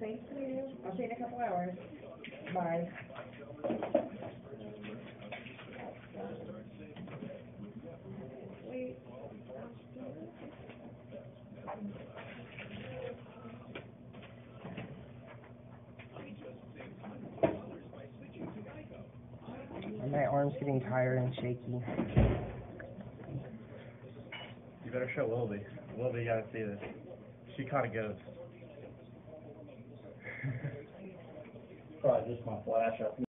Thank you. I'll see you in a couple hours. Bye. Wait. My arm's getting tired and shaky. You better show Wilby. Wilby gotta see this. She caught a ghost. Probably just my flash up.